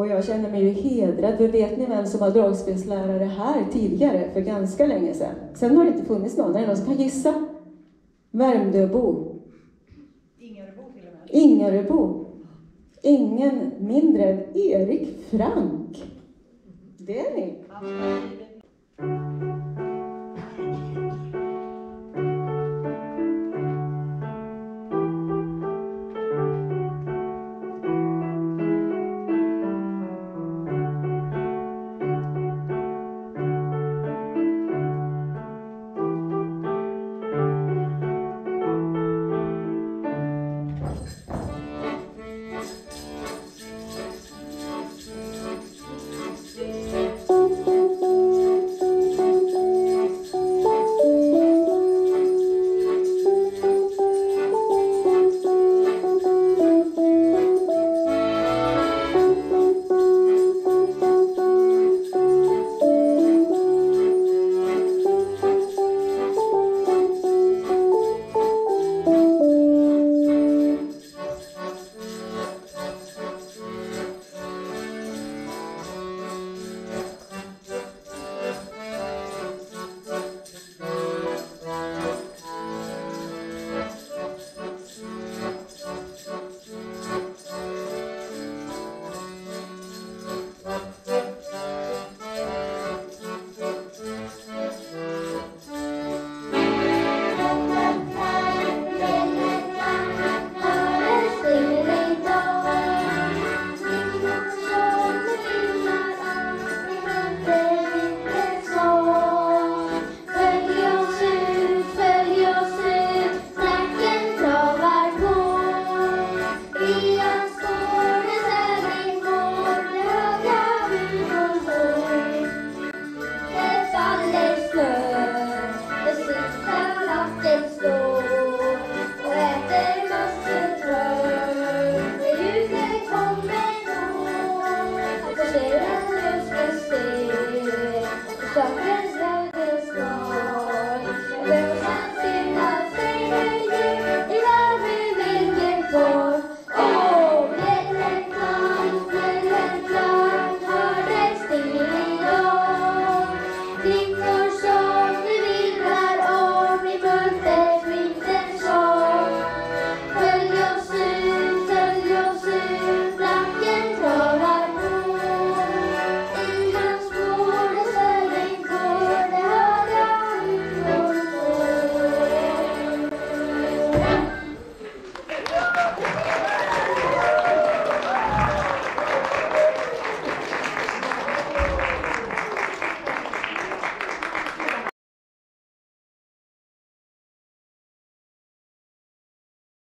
jag känner mig ju hedrad. För vet ni vem som var dragspelslärare här tidigare, för ganska länge sedan? Sen har det inte funnits någon. Är det någon som kan gissa? Värmdöbo. Ingaröbo till och med. Ingaröbo. Ingen mindre än Erik Frank. Det är ni.